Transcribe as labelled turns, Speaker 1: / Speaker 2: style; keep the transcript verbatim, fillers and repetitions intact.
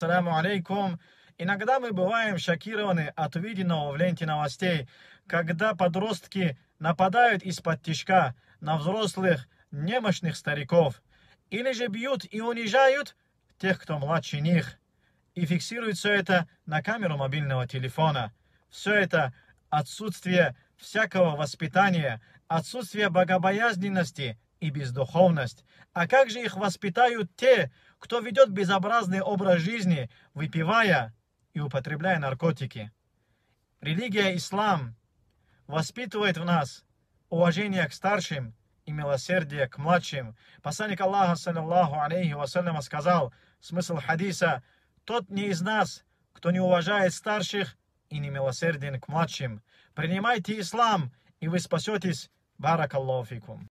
Speaker 1: ассаляму алейкум. Иногда мы бываем шокированы от увиденного в ленте новостей, когда подростки нападают из-под тишка на взрослых, немощных стариков, или же бьют и унижают тех, кто младше них, и фиксируют все это на камеру мобильного телефона. Все это отсутствие всякого воспитания, отсутствие богобоязненности и бездуховность. А как же их воспитают те, кто ведет безобразный образ жизни, выпивая и употребляя наркотики? Религия ислам воспитывает в нас уважение к старшим и милосердие к младшим. Посланник Аллаха, саллаллаху алейхи вассаляма, сказал, смысл хадиса: тот не из нас, кто не уважает старших и не милосерден к младшим. Принимайте ислам, и вы спасетесь. Баракаллаху фикум.